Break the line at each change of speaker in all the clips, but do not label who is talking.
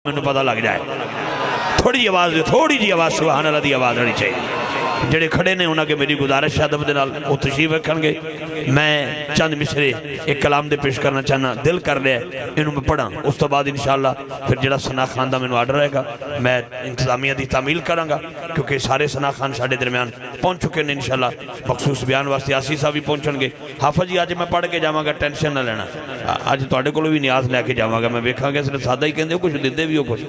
میں پتہ لگ جائے تھوڑی جی آواز سبحان اللہ دی آواز ہونی چاہیے جڑے کھڑے نے انہاں کے میری گزارش ادب دے نال او تشریف رکھن گے میں چند مصرے ایک کلام دے پیش کرنا چاہنا دل کر لیا انہوں میں پڑھاں اس تو بعد انشاءاللہ پھر جڑا ثنا خان دا میں آرڈر رہے گا میں انتظامیہ دی تعمیل کروں گا کیونکہ سارے ثنا خان ساڑھے درمیان پہنچ چکے ہیں انشاءاللہ مخصوص بیان واسطے آسی صاحب بھی پہنچن گے حافظ جی آج میں پڑھ کے جاواں گا ٹینشن نہ لینا آج تواڈے کولوں بھی نیاز لے کے جاواں گا میں ویکھاں گا صرف سادہ ہی کہندے ہو کچھ دیندے بھی ہو کچھ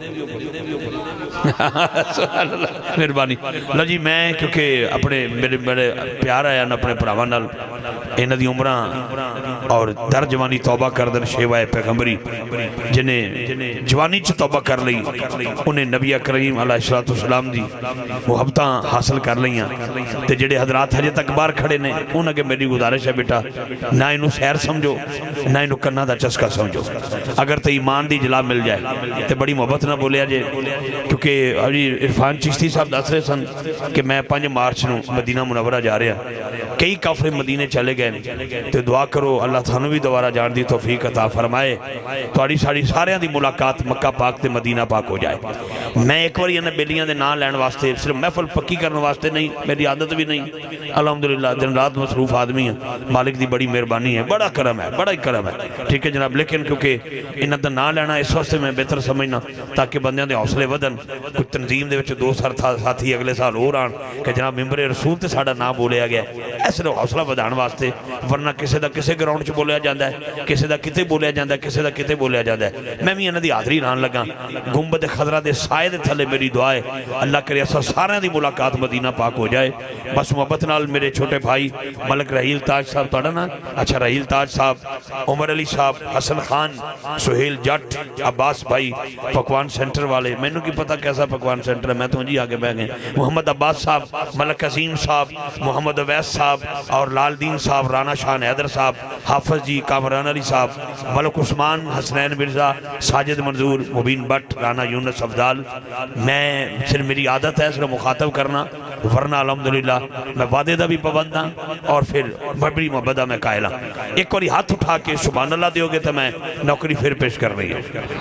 سبحان اللہ مہربانی لو جی میں کیونکہ اپنے میرے بڑے پیار آیا نا اپنے پراواں نال انہاں دی عمراں اور در جوانی توبہ کردن شیوائے پیغمبری جنہیں جوانی چ توبہ کر لئی انہیں نبی کریم علیہ السلام دی محبتاں حاصل کر لئیاں تے جڑے حضرات حجے تک بار کھڑے نے انہاں کے میری گزارش ہے بیٹا نہ انہوں سیر سمجھو نہ انہوں کنہ دا چسکا سمجھو اگر تے ایمان دی جلا مل جائے تے بڑی محبت نہ بولیا جے کیونکہ عرفان چشتی صاحب دس رہے سن کہ میں 5 مارچ نو مدینہ منورہ جا رہا کئی کافر مدینے چلے گئے تو دعا کرو اللہ تھانو بھی دوبارہ جان دی توفیق عطا فرمائے توڑی ساڑی سارے دی ملاقات مکہ پاک تے مدینہ پاک ہو جائے میں ایک بار یہ بیلیاں دے نام لین واسطے صرف محفل پکی کرنے واسطے نہیں میری عادت بھی نہیں الحمدللہ دن رات مصروف آدمی ہیں مالک دی بڑی مہربانی ہے بڑا کرم ہے بڑا ہی کرم ہے ٹھیک ہے جناب لیکن کیونکہ انہاں دا نام لینا اس واسطے میں بہتر سمجھنا تاکہ بندیاں دے حوصلے ودن کچھ تنظیم دے وچ 2 ساتھی اگلے سال اور آن کہ جناب ممبر رسول تے ساڑا نام بولیا گیا ایسے حوصلہ ودان واسطے ورنہ کسے دا کسے گراؤنڈ چ بولیا جاندہ ہے کسے دا کتے بولیا جاندہ ہے کسے دا کتے بولیا جاندہ ہے میں بھی انہاں دی حاضری ران لگا گنبد خضرہ دے سائے دے تھلے میری دعا ہے اللہ کرے ایسا سارے دی ملاقات مدینہ پاک ہو جائے بس محبت نال میرے چھوٹے بھائی ملک رحیل تاج صاحب توڑا نا اچھا رحیل تاج صاحب عمر علی صاحب حسن خان سہیل جٹ عباس بھائی پکوان سینٹر والے میں انہوں کی پتہ کیسا پکوان سینٹر ہے میں تو جی آگے بہ گئے محمد عباس صاحب ملک عظیم صاحب محمد عویس صاحب اور لال دین صاحب رانا شان حیدر صاحب حافظ جی کامران علی صاحب ملک عثمان حسنین مرزا ساجد منظور مبین بٹ رانا یونس افضال میں صرف میری عادت ہے صرف مخاطب کرنا ورنہ الحمدللہ میں وعدے دا بھی پابندہ اور پھر بڑی محبتہ میں قائلہ ایک واری ہاتھ اٹھا کے سبحان اللہ دیو گے تو میں نوکری پھر پیش کر رہی ہے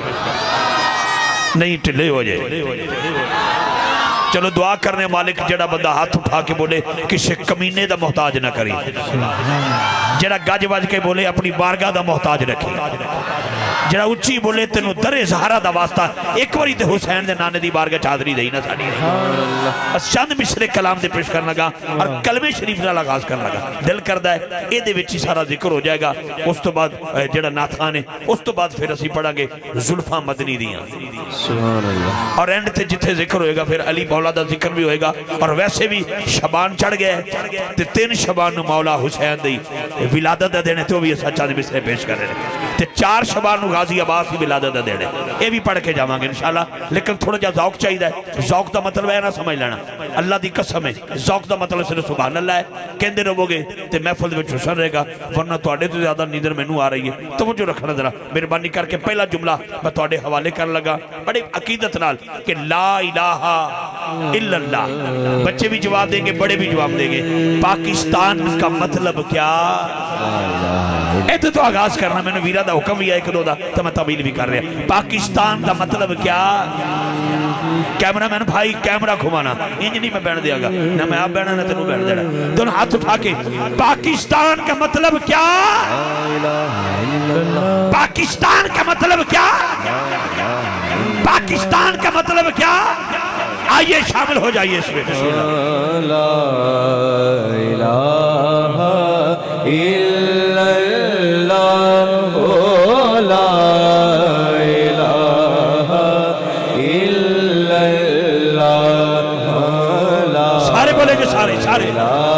نہیں ٹلے ہو جائے چلو دعا کرنے مالک جڑا بندہ ہاتھ اٹھا کے بولے کسی کمینے دا محتاج نہ کری جڑا گاج باج کے بولے اپنی بارگاہ دا محتاج رکھی جڑا اچھی بولے تنو در زہرہ دا واسطہ ایک واری تے حسین دے نانے دی بارگاہ چادری دئی نہ ساڑی بس چند مصرے کلام دے پیش کرنا گا اور کلمہ شریف نہ لغاز کرنا گا دل کردہ ہے اے دے وچی سارا ذکر ہو جائے گا اس تو بعد جڑا ناتھان ہے اس تو بعد پھر اسی پڑھا گے زلفہ مدنی دیاں اور اینڈ تے جتھے ذکر ہوئے گا پھر علی مولا دا ذکر بھی ہوئے گا اور ویسے بھی شبان چڑھ گئے تے 3 شبان مولا حسین دی ولادت دینے تو بھی سچا دے مصرے پیش کر رہے تے 4 شبان غازی عباس کی ولادت دینے یہ بھی پڑھ کے جاواں گے انشاءاللہ لیکن تھوڑا جا ذوق چاہیے ہے ذوق دا مطلب ہے نہ سمجھ لینا اللہ دی قسم ہے ذوق دا مطلب صرف سبحان اللہ ہے کہندے رہو گے تے محفل وچ حسن رہے گا ورنہ تواڈے تو زیادہ نیندر مینوں آ رہی ہے توجہ رکھنا ذرا مہربانی کر کے پہلا جملہ میں تواڈے حوالے کر لگا بڑے عقیدت نال کہ لا الہ الا اللہ بچے بھی جواب دیں گے بڑے بھی جواب دیں گے پاکستان کا مطلب کیا ایتے تو آغاز کرنا میں نے ویرہ دا حکم بھی آئے کہ دو دا تو میں طویل بھی کر رہا پاکستان کا مطلب کیا کیمرہ میں نے بھائی کیمرہ گھمانا انج نہیں میں بیٹھ دیا گا نہ میں آپ بیٹھنا نہ تنوں بیٹھ دینا دونوں ہاتھ اٹھا کے پاکستان کا مطلب کیا پاکستان کا مطلب کیا پاکستان کا مطلب کیا آئیے شامل ہو جائیے اس میں لا الہ الا اللہ لا الہ الا اللہ سارے بولے گے سارے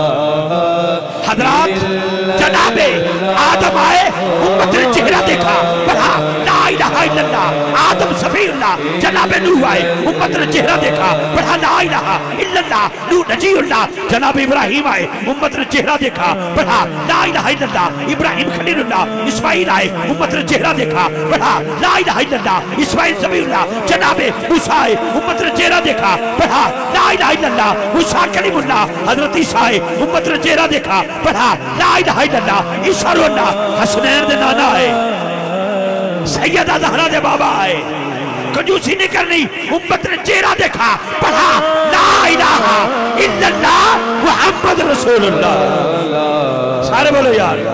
حضرات جناب آدم آئے امت نے چہرہ دیکھا پڑھا لا الہ الا اللہ آدم صفی اللہ جناب نوح آئے امت نے چہرہ دیکھا پڑھا لا الہ الا اللہ نوح نجی اللہ جناب ابراہیم آئے امت نے چہرہ دیکھا پڑھا لا الہ الا اللہ ابراہیم خلیل اللہ اسماعیل آئے امت نے چہرہ دیکھا پڑھا لا الہ الا اللہ اسماعیل صفی اللہ جناب موسیٰ آئے امت نے چہرہ دیکھا پڑھا لا الہ الا اللہ موسیٰ کلیم اللہ حضرت عیسیٰ آئے امت نے چہرہ دیکھا پڑھا لا الہ الا اللہ عیسیٰ اللہ حسنین دے نانا آئے سیدہ زہرہ دے بابا آئے کنجوسی نہیں کرنی. امت نے چہرہ دیکھا, پڑھا لا الہ الا اللہ محمد رسول اللہ. سارے بولو یار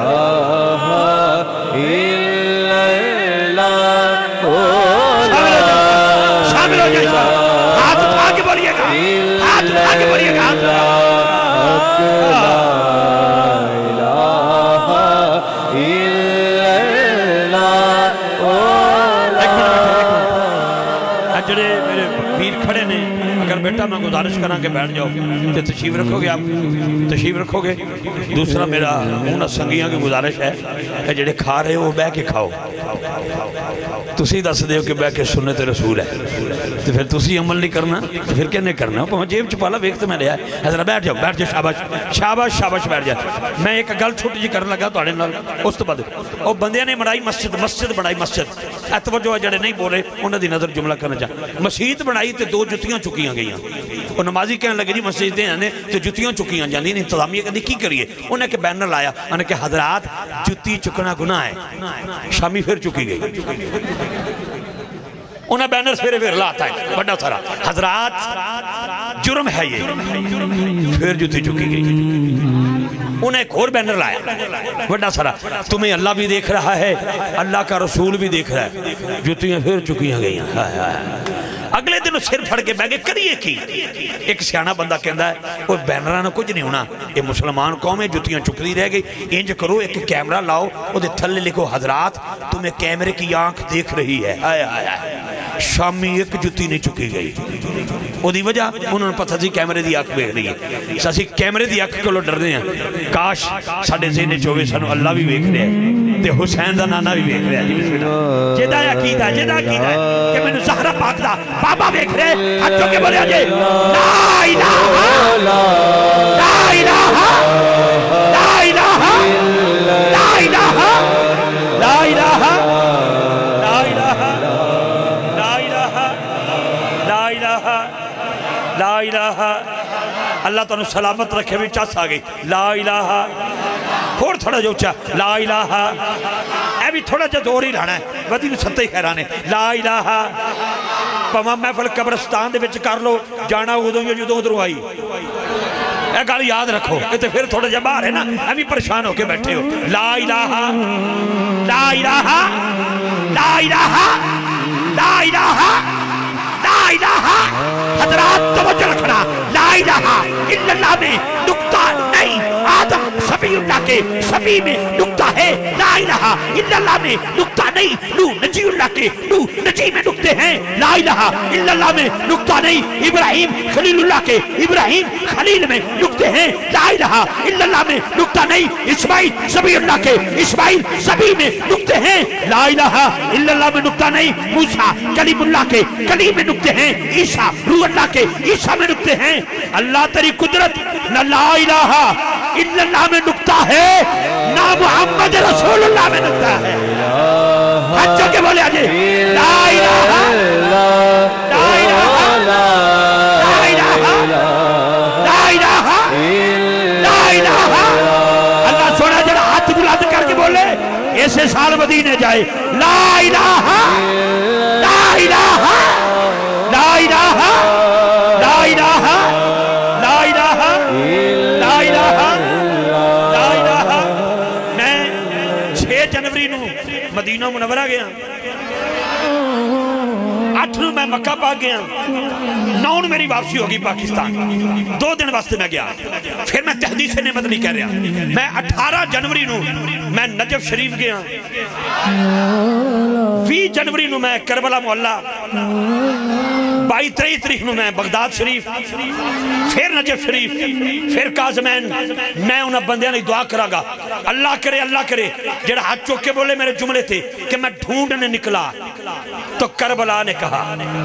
شامل ہو جائے. ہاتھ اٹھا کے بولیے گا, ہاتھ اٹھا کے بولیے گا. جڑے میرے پیر کھڑے نے, اگر بیٹا میں گزارش کرنا کہ بیٹھ جاؤ تو تشریف رکھو گے, آپ تشریف رکھو گے. دوسرا میرا انہاں سنگیاں کی گزارش ہے کہ جڑے کھا رہے ہو بہ کے کھاؤ. تسی دس دے ہو کہ بہ کے سنت رسول ہے, تو پھر تسی عمل نہیں کرنا تو پھر کیا نہیں کرنا. پہ جیب چپالا ویکتے میں لیا ہے. حضرت بیٹھ جاؤ, بیٹھ جاؤ, شاباش شاباش شاباش, بیٹھ جاؤ. میں ایک گل چھوٹی جی کرنے لگا تو آڑے نال اس تو بعد اور بندیاں نے بنائی مسجد بنائی مسجد. توجہ جڑے نہیں بولے انہاں دی نظر جملہ کرنا چاہتا. مسجد بنائی تے 2 جتیاں چکیاں گئیاں. اور نمازی کہنے لگے جی مسجدیں ہیں تو جتیاں چکیاں جاندی. انتظامیہ کہنے کی کریے, انہیں کہ بینر لایا, انہیں کہ حضرات جتی چکنا گناہ ہے. شامی پھر چکی گئی. انہیں بینر پھر لاتا ہے بڑا سارا, حضرات جرم ہے یہ, پھر جتی چکی گئی. انہیں ایک اور بینر لایا بڑا سارا, تمہیں اللہ بھی دیکھ رہا ہے, اللہ کا رسول بھی دیکھ رہا ہے, جتیاں پھر چکیاں گئیاں. اگلے دن سر پھڑ کے بیگے کریے کی. ایک سیانہ بندہ کہندہ ہے وہ بینرانا کچھ نہیں ہونا, یہ مسلمان قوم ہے, جتیاں چکری رہ گئی. انج کرو ایک کیمرہ لاؤ, وہ دے تھلے لکھو حضرات تمہیں کیمرے کی آنکھ دیکھ رہی ہے. آئے آئے آئے, شامی ایک جتی نہیں چکی گئی. وہ دی وجہ انہوں نے پتہ تھی کیمرے دی آنکھ بیکھ رہی ہے. ساسی کیمرے دی آنکھ کو لو ڈر دے ہیں, کاش ساڑھے ذہن چوے سانو اللہ بھی بیکھ رہے ہیں تے حسین دا نانا بھی بیکھ رہے ہیں. جیدہ عقیدہ ہے کہ میں نے زہرہ پاک دا بابا بیکھ رہے ہیں. ہاتھوں کے بولے آجے لا الہ لا الہ لا الہ لا الہ لا الہ لا الہ لا الہ لا الہ لا الہ. اللہ تعالیٰ سلامت رکھے بھی چاس آگئی. لا الہ کھوڑ تھوڑا جو اچھا لا الہ, اے بھی تھوڑا جو دور ہی لانا ہے, ودی بھی ستے ہی خیرانے. لا الہ پاں محفل قبرستان دے بچ کر لو, جانا ادھوں یا جدوں ادھروں آئی. اے گالی یاد رکھو, یہ پھر تھوڑا جب باہر ہے نا, ہم بھی پریشان ہو کے بیٹھے ہو. لا الہ لا الہ لا الہ لا الہ لا الہ. حضرات توجہ رکھنا, لا الہ الا اللہ میں نکتہ نہیں. آدم صفی اللہ کے صفی میں نکتہ ہے, لا الہ الا اللہ میں نکتہ نہیں. نو نجی اللہ کے نو نجی میں نکتے ہیں, لا الہ الا اللہ میں نکتہ نہیں. ابراہیم خلیل اللہ کے ابراہیم خلیل میں نکتے ہیں, لا الہ الا اللہ میں نکتہ نہیں. اسماعیل صبی اللہ کے اسماعیل صبی میں نکتے ہیں, لا الہ الا اللہ میں نکتہ نہیں. موسیٰ کلیم اللہ کے کلیم میں نکتے ہیں, عیسیٰ روح اللہ کے عیسیٰ میں نکتے ہیں. اللہ تیری قدرت نہ لا الہ الا اللہ میں نکتہ ہے, نہ محمد رسول اللہ میں نکتہ ہے. بچوں کے بولے آجے لا الہ لا الہ لا الہ لا الہ لا الہ. اللہ سونا جڑا ہاتھ بلند کر کے بولے ایسے سال مدینے جائے. لا الہ لا الہ لا الہ لا الہ لا الہ لا الہ لا الہ. میں 6 جنوری نو مدینہ منورہ گیا, 8 نو میں مکہ پاک گیا, 9 میری واپسی ہوگی پاکستان. 2 دن واسطے میں گیا, پھر میں تحدیث نعمت نہیں کہہ رہا. میں 18 جنوری نو میں نجف شریف گیا, 20 جنوری نو میں کربلا محلہ, 22-23 تاریخ نو میں بغداد شریف, پھر نجف شریف, پھر کاظمین. میں انہاں بندیاں نے دعا کرا گا, اللہ کرے جڑا ہاتھ چوک کے بولے میرے جملے تھے کہ میں ڈھونڈنے نکلا تو کربلا نے کہا.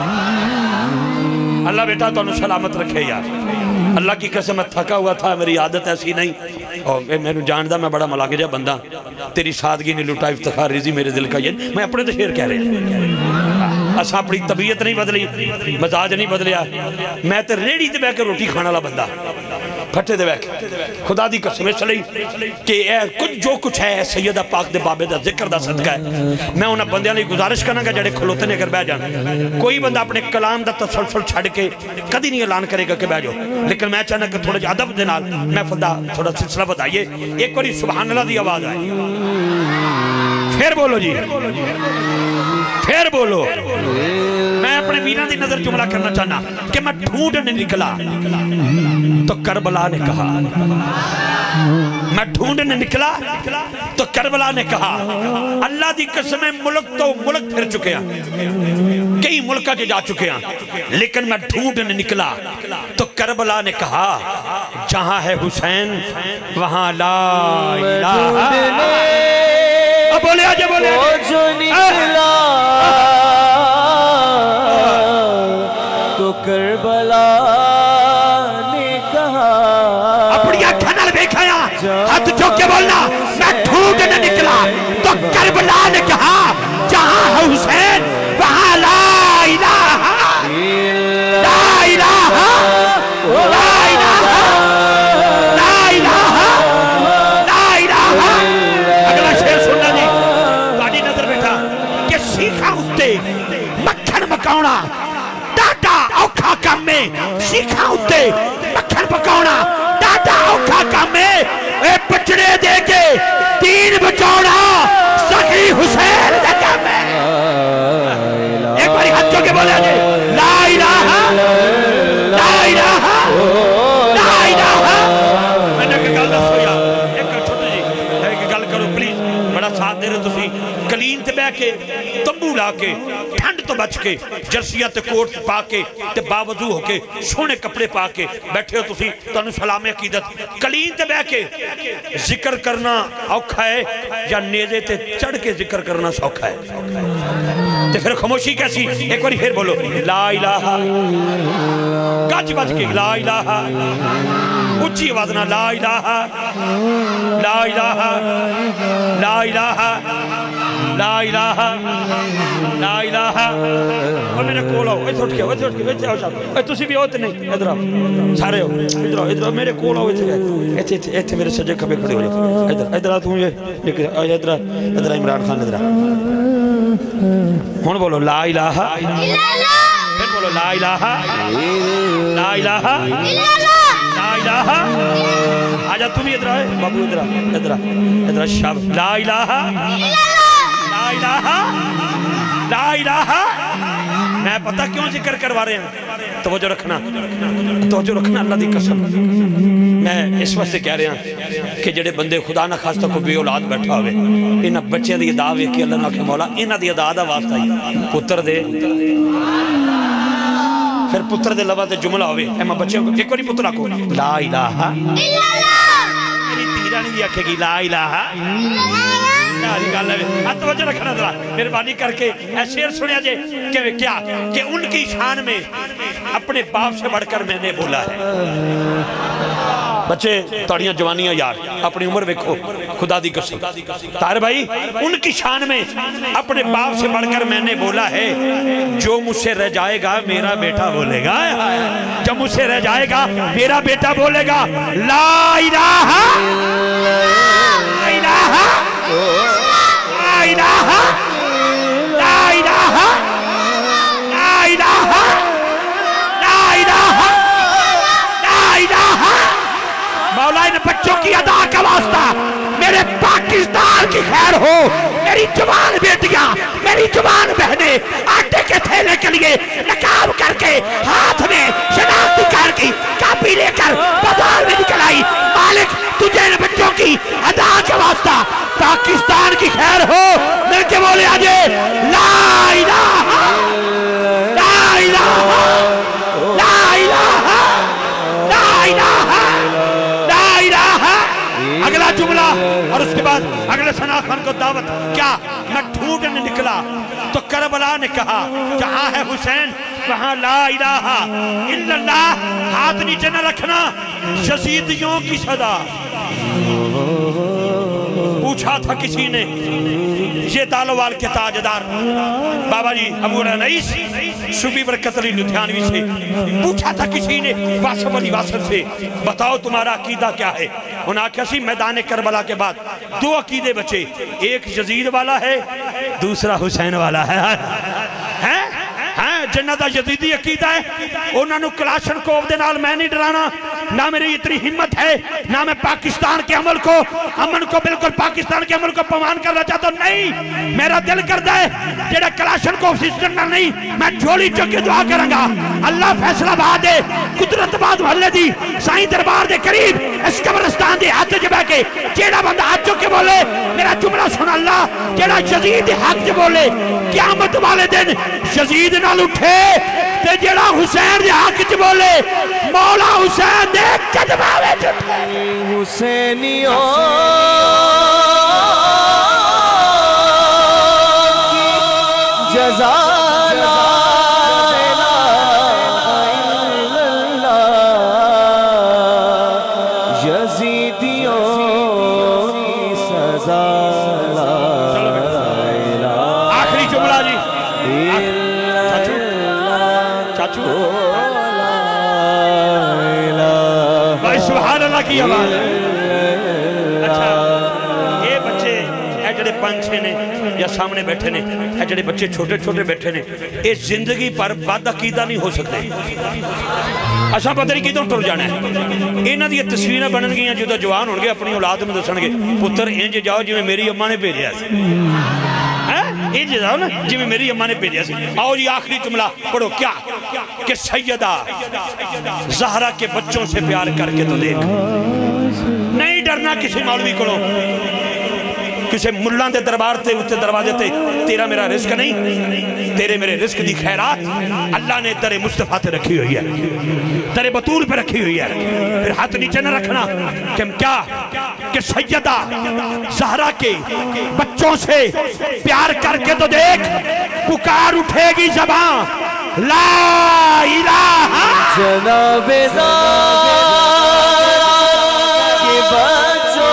اللہ بیٹا تو انہوں سلامت رکھے یار. اللہ کی قسم میں تھکا ہوا تھا, میری عادت ایسی نہیں, اور میں نے جاندہ میں بڑا ملاقجہ بندہ. تیری سادگی نے لٹا افتخار ریزی میرے دل کا, یہ میں اپنے تو شیر کہہ رہے ہیں. اسا اپنی طبیعت نہیں بدلی, مزاج نہیں بدلیا. میں تے ریڑی تے بیٹھ کے روٹی کھانا والا بندہ, پھٹے دے بیک خدا دی قسم اس لئی کہ کچھ جو کچھ ہے سیدہ پاک دے بابے دا ذکر دا صدقہ ہے میں انہاں بندیاں لئی گزارش کرنا گا جڑے کھلوتے نے اگر بہ جان کوئی بندہ اپنے کلام دا تسلسل چھڑ کے کدی نہیں اعلان کرے گا کہ بہ جاؤ لیکن میں چاہنا کہ تھوڑا ادب دے نال محفل دا تھوڑا سلسلہ بتائیے ایک باری سبحان اللہ دی آواز آئے پھر بولو جی پھر بولو میں اپنے ویران دی نظر جملہ کرنا چاہنا کہ میں ڈھونڈنے نکلا تو کربلا نے کہا میں ڈھونڈنے نکلا تو کربلا نے کہا اللہ دی قسم ملک تو ملک پھر چکے ہیں کئی ملکہ جا چکے ہیں لیکن میں ڈھونڈنے نکلا تو کربلا نے کہا جہاں ہے حسین وہاں لا الہ بولے آجے بولے وہ جو نکلا تو کربلا نے کہا اپنی آنکھیں نال دیکھایا ہاتھ چوک کے بولنا میں ڈھونڈنے نکلا تو کربلا نے کہا جہاں ہے حسین وہاں لا الہ لا الہ لا الہ لا الہ لا الہ اگلا شیر سننا جی تاڑی نظر بیٹھا کہ سیکھا ہوتے مکھن مکاؤنا ڈاٹا اوکھا کام میں سیکھا ہوتے مکھن مکاؤنا ڈاٹا اوکھا کام میں اے بچڑے دے کے دین بچاؤنا سخی حسین دے کام میں ایک باری ہاتھ چوکے بولے جی لا الہ لا الہ لا الہ میں نے کہ گل دس ہویا ایک گل چھوٹے جی ایک گل کرو پلیز بڑا ساتھ دے رہے تو سی کلین تے بے کے تمبو لا کے ٹھنڈ تو بچ کے جرسیاں تے کوٹ پا کے تے باوضو ہو کے سونے کپڑے پا کے بیٹھے ہو تو سی تو انہوں سلام عقیدت کلین تے بے کے ذکر کرنا اوکھا ہے یا نیزے تے چڑھ کے ذکر کرنا سوکھا ہے تے پھر خاموشی کیسی ایک باری پھر بولو لا الہ گاج بچ کے لا الہ اچھی آواز نہ لا الہ لا الہ لا الہ لا الہ لا الہ اور میرے کول آؤ ایتھے اٹھ کے ایتھے آؤ شاہ تسی بھی ہوتے نہیں ادھر آؤ سارے ہو ادھر آؤ میرے کول آؤ ایتھے میرے سجے کھبے کھڑے ہو جاؤ ادھر آؤ تم یہ ادھر عمران خان ادھر ہون بولو لا الہ پھر بولو لا الہ لا الہ لا الہ آجا تم ہی ادھر آئے بابو ادھر شاب لا الہ لا الہ لا الہ میں پتہ کیوں ذکر کروا رہے ہیں توجہ رکھنا اللہ دی قسم میں اس وقت سے کہہ رہے ہیں کہ جڑے بندے خدا نہ خاصتہ کو بے اولاد بیٹھا ہوئے انہاں بچے دی ادا ہوئے کہ اللہ نہ کہ مولا انہاں دی ادا دا واسطہ ہی پتر دے پھر پتر دے لبا تے جملہ ہوئے اما بچے ایک باری پتر آکو لا الہ میری تیرہ نہیں آکھے گی لا الہ توجہ رکھنا ذرا مہربانی کر کے شعر سنیا جے کیا کہ ان کی شان میں اپنے باپ سے بڑھ کر میں نے بولا ہے بچے تاڑیاں جوانیاں یار اپنی عمر ویکھو خدا دی قسم طاہر بھائی ان کی شان میں اپنے باپ سے بڑھ کر میں نے بولا ہے جو مجھ سے رہ جائے گا میرا بیٹا بولے گا جب مجھ سے رہ جائے گا میرا بیٹا بولے گا لا الہ لا الہ لا الہ لا الہ لا الہ لا الہ لا الہ مولا ان بچوں کی ادا کا واسطہ میرے پاکستان کی خیر ہو میری جوان بیٹیاں میری جوان بہنیں آٹے کے تھیلے کے لیے نقاب کر کے ہاتھ میں شناختی کار کی کاپی لے کر بازار میں نکل آئی مالک تجھے ان بچوں کی ادا کا واسطہ پاکستان کی خیر ہو مل کے بولے آجے لا الہ لا الہ لا الہ لا الہ لا الہ اگلا جملہ اور اس کے بعد اگلے ثنا خان کو دعوت کیا میں ڈھونڈنے نکلا تو کربلا نے کہا جہاں ہے حسین وہاں لا الہ الا اللہ ہاتھ نیچے نہ رکھنا شہیدیوں کی صدا پوچھا تھا کسی نے یہ دالوال کے تاجدار بابا جی ابو رنیس صوفی برکت علی لدھیانوی سے پوچھا تھا کسی نے واصف علی واصف سے بتاؤ تمہارا عقیدہ کیا ہے؟ انہاں کسی میدان کربلا کے بعد دو عقیدے بچے، ایک یزید والا ہے دوسرا حسین والا ہے جنتا یزیدی عقیدہ ہے انہوں نے کلاشن کوف دے نال میں نہیں ڈرانا، نہ میری اتنی ہمت ہے، نہ میں پاکستان کے امن کو بالکل پاکستان کے امن کو پمان کرنا چاہتا ہوں، نہیں میرا دل کرتا ہے جیڑا کلاشن کوف سسٹم نہ نہیں میں جھولی چک کے دعا کروں گا اللہ فیصلہ بہا دے قدرت باد محلے دی سائیں دربار دے قریب اس قبرستان دے ہاتھ جبہ کے جیڑا بندہ ہاتھ چک کے بولے میرا جملہ سن اللہ جیڑا یزید حق جو بولے قیامت والے دن یزید نال اٹھے تے جیڑا حسین دے حق جو بولے مولا حسین دے قدماوے جھٹے
حسینیوں جزا
کی آواز اچھا یہ بچے اے جڑے پانچے نے یا سامنے بیٹھے نے اے جڑے بچے چھوٹے چھوٹے بیٹھے نے یہ زندگی پر بد عقیدہ نہیں ہو سکتے اچھا پتہ نہیں کدھر ٹر جانا ہے انہاں دی تصویریں بنن گیاں جدوں جوان ہون گے اپنی اولاد میں دسن گے پتر انج جاؤ جویں میری اماں نے بھیجیا سی انج جاؤ نا جویں میری اماں نے بھیجیا سی آؤ جی آخری جملہ پڑھو کیا کہ سیدہ زہرا کے بچوں سے پیار کر کے تو دیکھ نہیں ڈرنا کسی مولوی کو کسی ملان دے دربار تے اتے دروازے تے تیرا میرا رزق نہیں تیرے میرے رزق دی خیرات اللہ نے در مصطفیٰ تے رکھی ہوئی ہے در بطول پہ رکھی ہوئی ہے پھر ہاتھ نیچے نہ رکھنا کہ کیا کہ سیدہ زہرا کے بچوں سے پیار کر کے تو دیکھ پکار اٹھے گی زبان لا الہ
جناب زہرا کے بچوں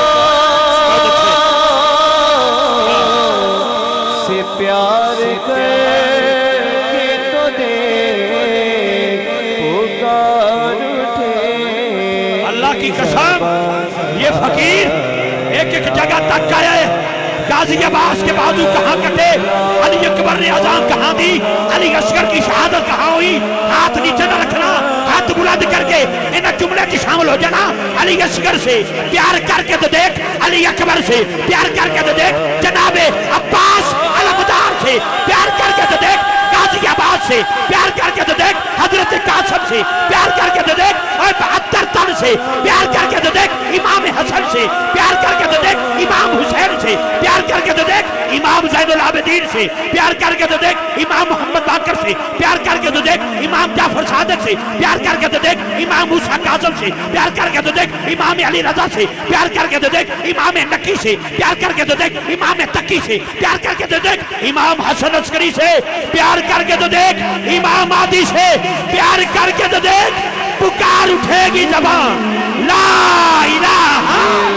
سے پیار کر کے تو دیکھ پکار اٹھے
اللہ کی قسم یہ فقیر ایک ایک جگہ تک آیا ہے غازی عباس کے بازو کہاں کٹے علی اکبر نے اذان کہاں دی علی اصغر کی شہادت کہاں ہوئی ہاتھ نیچے نہ رکھنا ہاتھ بلند کر کے انہیں جملے کی شامل ہو جانا علی اصغر سے پیار کر کے تو دیکھ علی اکبر سے پیار کر کے تو دیکھ جناب عباس علمدار سے پیار کر کے تو دیکھ غازی عباس سے پیار کر کے تو دیکھ حضرت قاسم سے پیار کر کے تو دیکھ اور 72 تن سے پیار کر کے تو دیکھ امام حسن سے پیار کر کے تو دیکھ امام حسین سے پیار کر کے تو دیکھ امام زین العابدین سے پیار کر کے تو دیکھ امام محمد باقر سے پیار کر کے تو دیکھ امام جعفر صادق سے پیار کر کے تو دیکھ امام موسیٰ کاظم سے پیار کر کے تو دیکھ امام علی رضا سے پیار کر کے تو دیکھ امام نقی سے پیار کر کے تو دیکھ امام تقی سے پیار کر کے تو دیکھ امام حسن عسکری سے پیار کر کے تو دیکھ امام عادی سے پیار کر کے تو دیکھ پکار اٹھے گی زبان لا الہ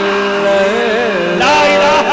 لا الہ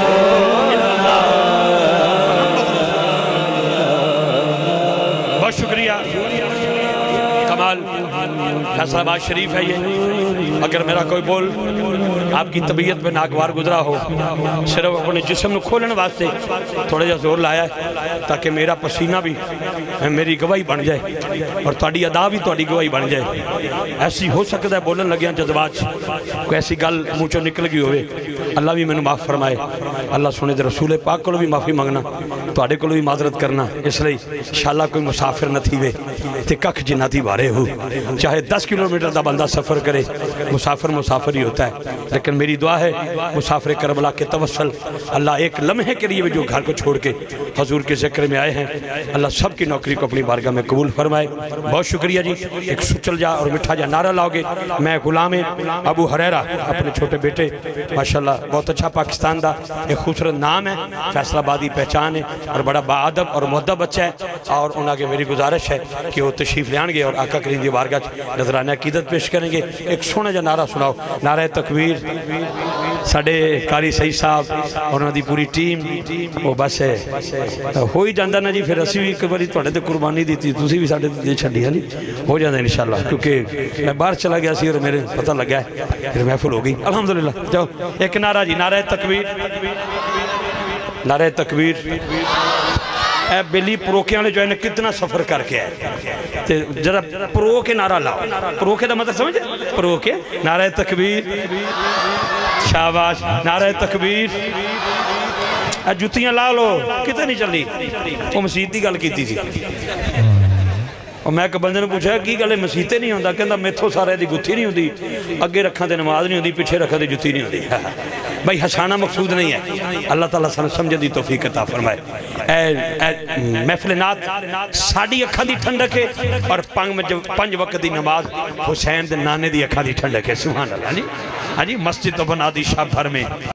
بہت شکریہ کمال فیصلہ آباد شریف ہے یہ اگر میرا کوئی بول آپ کی طبیعت میں ناگوار گزرا ہو صرف اپنے جسم میں کھولنے واسطے تھوڑا جا زور لایا ہے تاکہ میرا پسینہ بھی میری گواہی بن جائے اور تھوڑی ادا بھی تھوڑی گواہی بن جائے ایسی ہو سکتا ہے بولن لگیاں جذبات کوئی ایسی گل منہ چوں نکل گئی ہوئے اللہ بھی میں نے معاف فرمائے اللہ سنے دے رسول پاک کو بھی معافی مانگنا تھوڑے کو بھی معذرت کرنا اس لئے انشاءاللہ کوئی مسافر نہ تھی وے تے ککھ جناتی بارے ہو چاہے 10 کلومیٹر دا بندہ سفر کرے مسافر ہی ہوتا ہے لیکن میری دعا ہے مسافر کربلا کے توسل اللہ ایک لمحے کے لیے جو گھر کو چھوڑ کے حضور کے ذکر میں آئے ہیں اللہ سب کی نوکری کو اپنی بارگاہ میں قبول فرمائے بہت شکریہ جی ایک سچل جا اور مٹھا جا نعرہ لاؤ گے میں غلام ابو حریرہ اپنے چھوٹے بیٹے ماشاءاللہ بہت اچھا پاکستان دا ایک خوبصورت نام ہے فیصلہ آبادی پہچان ہے
اور بڑا باادب اور مؤدب بچہ ہے، اور انہاں کے میری گزارش ہے کہ وہ تشریف لے آن گے اور آقا کریم دی بارگاہ نذرانہ عقیدت پیش کریں گے۔ ایک سونا جا نعرہ سناؤ، نعرہ تکبیر۔ ساڑھے قاری سعید صاحب اور انہاں دی پوری ٹیم، وہ بس ہے ہوئی جاندہ نا جی، پھر اسی بھی ایک باری توڑے تے قربانی دیتی، تُسی بھی ساڑھے دے چھڑی ہے ہو جاندہ انشاءاللہ، کیونکہ میں باہر چلا گیا سی اور میرے پتہ لگا ہے، پھر محفل ہو گئی الحمدللہ۔ جاؤ ایک نعرہ جی، نعرہ تکبیر، نعرہ تکبیر۔ اے بلی پروکے والے جو ہے نا کتنا سفر کر کے ہے، ذرا پرو کے نعرہ لاؤ، پرو کے دا مطلب سمجھے، پرو کے نعرہ تکبیر، شاباش، نعرہ تکبیر۔ اے جتیاں لا لو، کتے نہیں چلی، وہ مسجد دی گل کیتی تھی، اور میں ایک بندے نے پوچھا کی گلے مسیتے نہیں ہوندہ، کہندہ میتھو سارے دی گتھی نہیں ہوندی، اگے رکھاں تے نماز نہیں ہوندی، پیچھے رکھاں تے جتی نہیں ہوندی۔ بھائی ہسانا مقصود نہیں ہے، اللہ تعالیٰ سمجھے دی توفیق عطا فرمائے۔ محفل نعت ساڑی اکھاں دی ٹھنڈک ہے، اور 5 وقت دی نماز حسین دے نانے دی اکھاں دی ٹھنڈک ہے، سبحان اللہ۔ ہاں جی مسجد تو بنا دی شاہ بھر میں۔